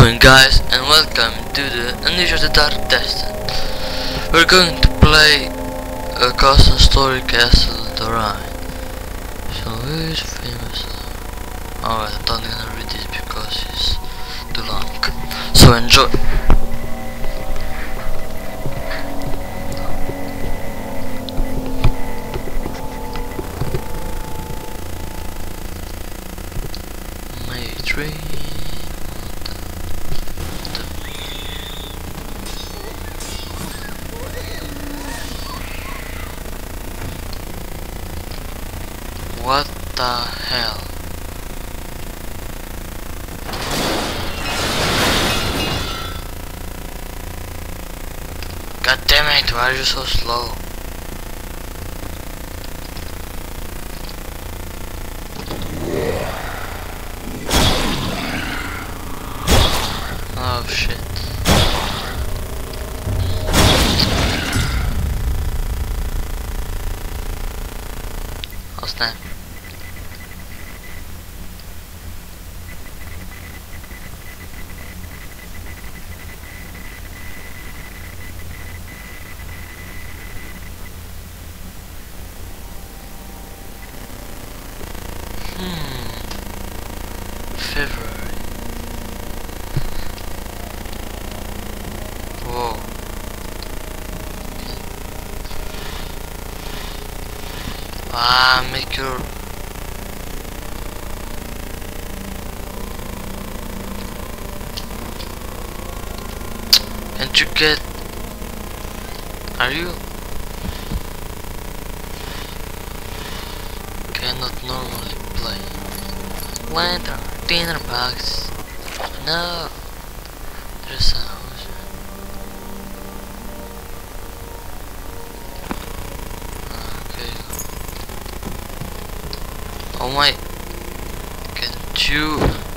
doing, guys, and welcome to the Amnesia the Dark Destined. We're going to play a custom story castle dorain. So who is famous? Alright, I'm not gonna read this because it's too long. So enjoy. May tree. What the hell? God damn it, why are you so slow? Oh shit. Oh snap. February. Whoa. Make your can't you get? Are you? Cannot normally play. Lantern, dinner box. No, there's a house. Okay. Oh my! Can't you?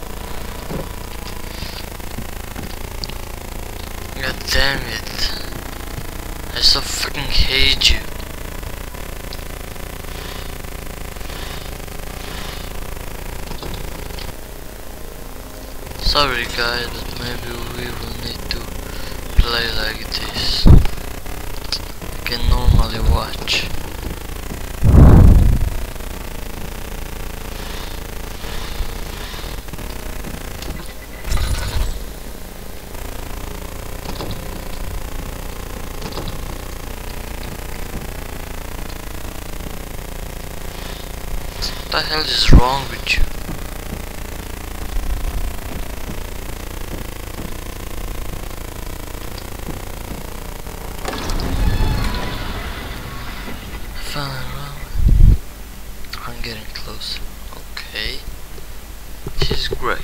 God damn it! I so fucking hate you. Sorry guys, but maybe we will need to play like this. I can normally watch. What the hell is wrong with you? I'm getting close. Okay. This is great.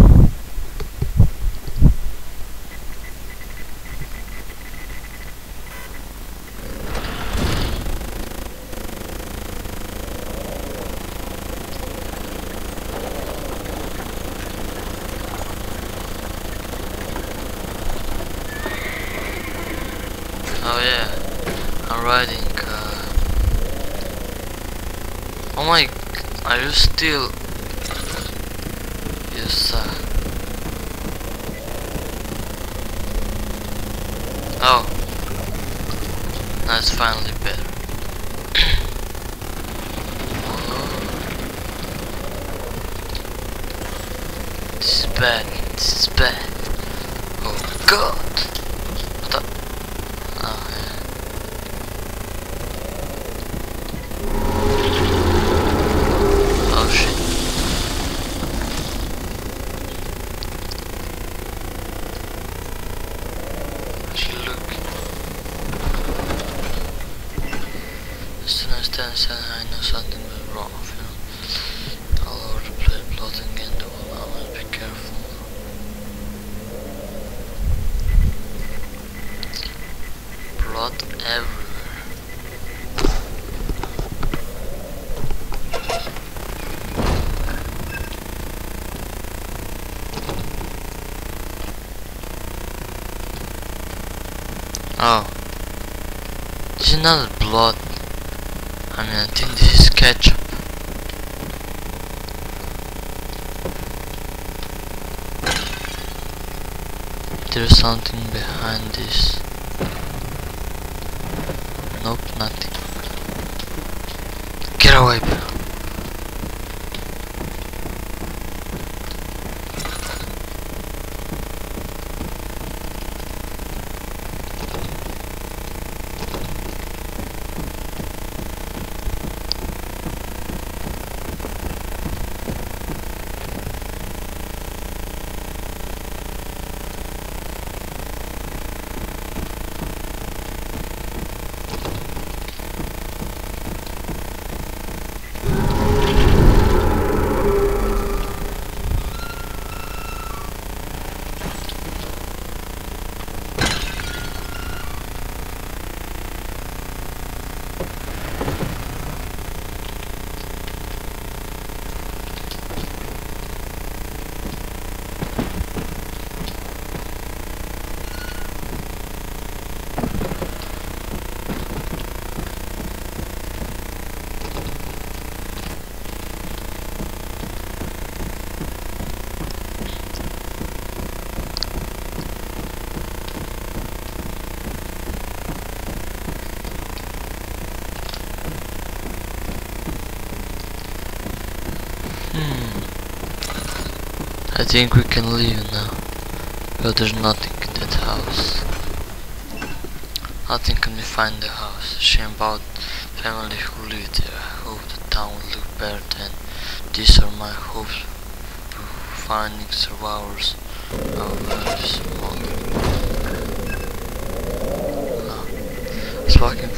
Oh yeah, I'm riding oh my, are you still? You suck. Oh, that's finally better. This is bad. This is bad. Oh god. What the? Oh yeah. Oh shit. Actually look. Just to understand I know something was wrong, you know. All over the place, plotting again, I must be careful. Plot everywhere. Oh, this is not blood. I mean, I think this is ketchup. there's something behind this. Nope, nothing. Get away, bro. I think we can leave now, but there's nothing in that house. Nothing can be found in the house. Shame about family who live there. I hope the town will look better than these are my hopes for finding survivors of very small. I was walking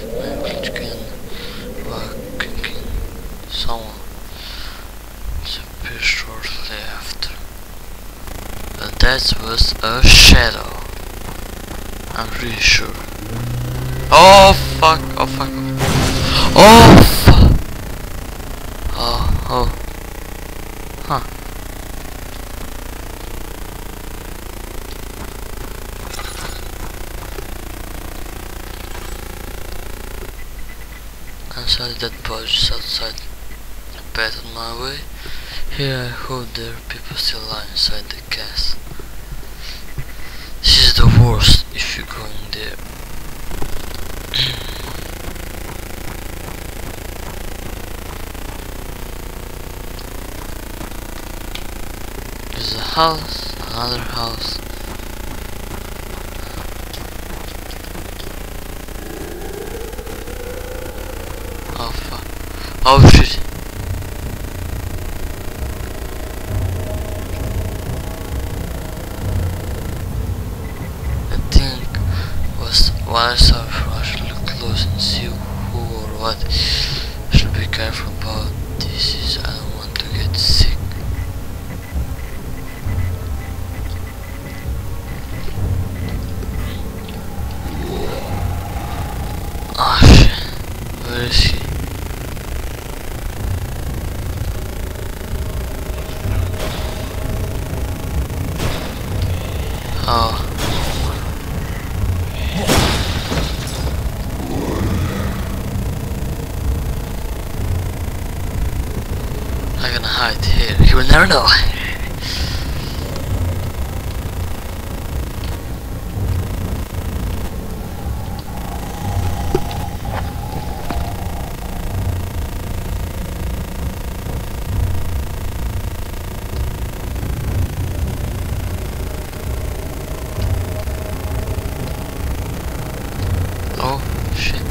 walking someone disappeared shortly after. But that was a shadow. I'm pretty sure. Oh fuck, oh fuck. Oh fuck. Oh. Huh. Inside that body just outside the bed on my way. Here I hope there are people still lying inside the castle. This is the worst if you go in there. There's a house, another house. Oh fuck. Oh shit. What I saw before, I should look close and see who or what. I should be careful about this. I don't want to get sick. Oh shit, where is he? Oh. I'm gonna hide here. He will never know. Oh shit.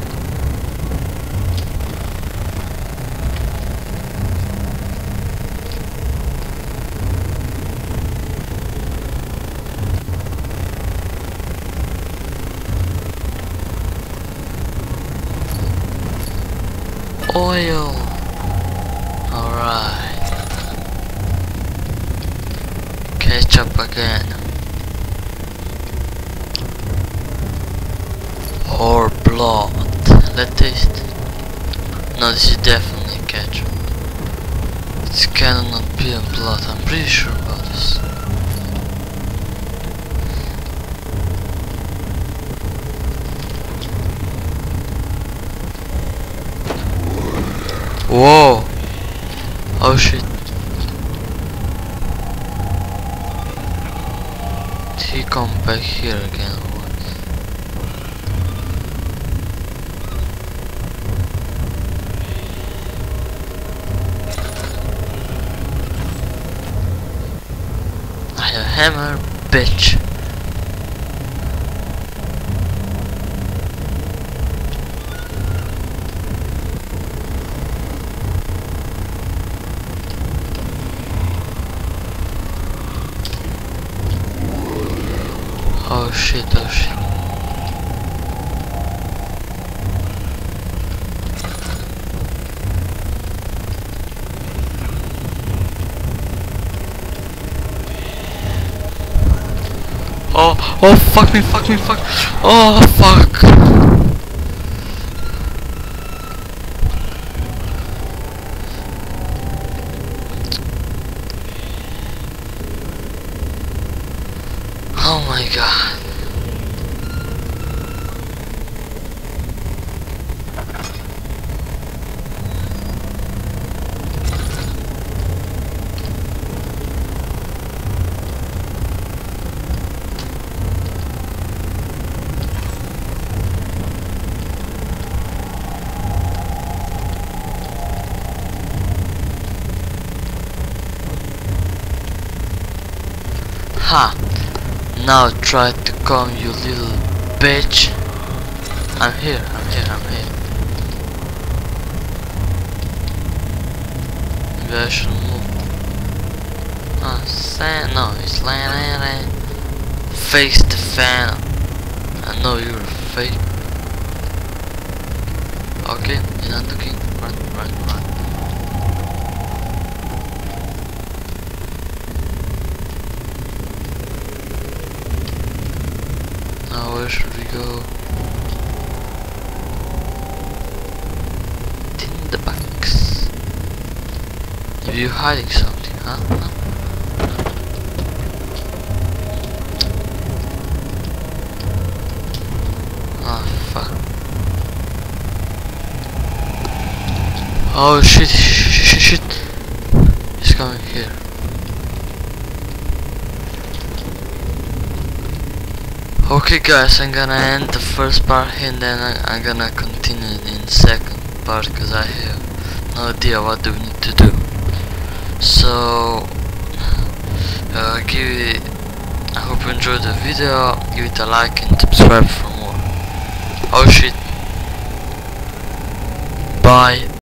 Oil. Alright. Ketchup again. Or blood. Let's taste. No, this is definitely ketchup. It cannot be a blood. I'm pretty sure about this. Whoa! Oh shit! he come back here again or what? I have a hammer, bitch. Oh shit, oh shit. Oh, fuck me, fuck. Oh, fuck. Oh my god. Ha! Now try to come, you little bitch. I'm here. Maybe I should move. Ah, sand. No, it's land. Face the fan. I know you're fake. Okay, you're not looking. Run. Now where should we go? In the box. Maybe you're hiding something, huh? Ah, fuck. Oh shit. He's coming here. Okay guys, I'm gonna end the first part here and then I'm gonna continue in the second part because I have no idea what do we need to do. So I hope you enjoyed the video, give it a like and subscribe for more. Oh shit. Bye.